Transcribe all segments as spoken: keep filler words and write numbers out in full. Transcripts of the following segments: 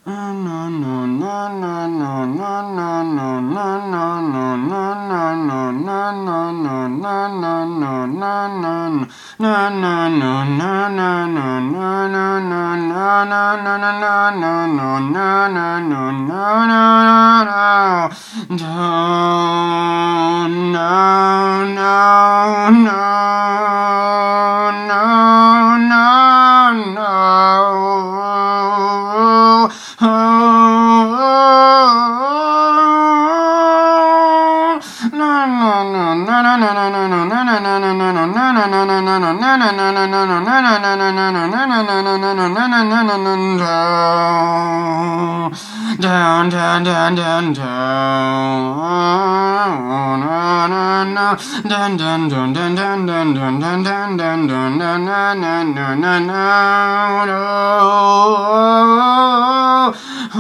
Down, down, down, down, down, down, down, down, down, down, down, down, down, down, down, down, na na na na na na no. Oh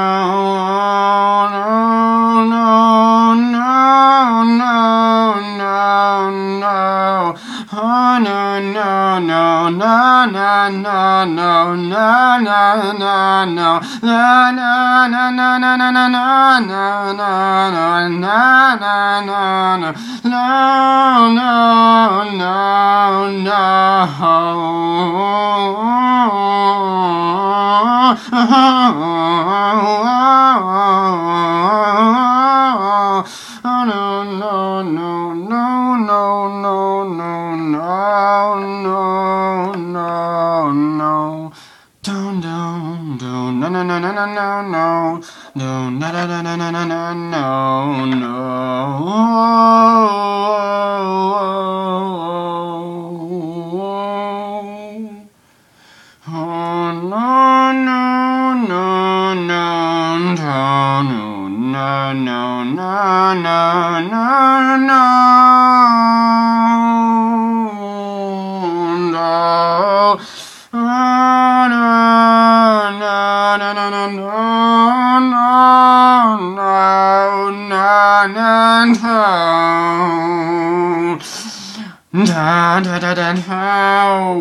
no no no no no. Oh no no no no no no no no no no no na na na na na na na na na na na na na na no no no no oh no no no no no no no no no no no down down down no no no no no no no no no no no no no no no no oh no no no no no no no no no no da da da da how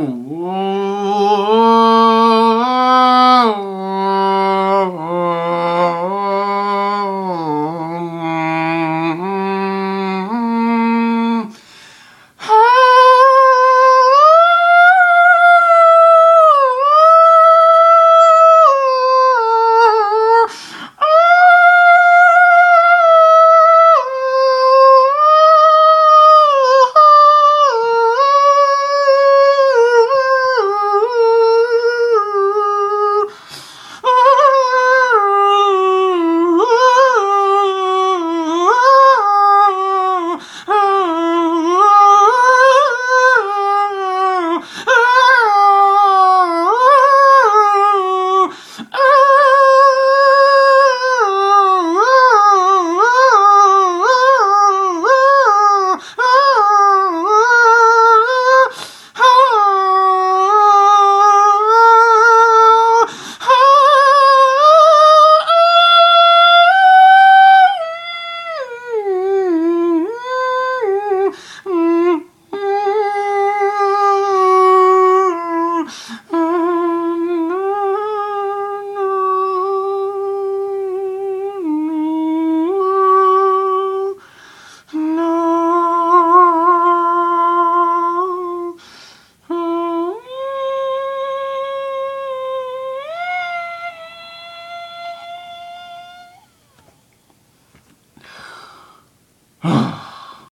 Ah.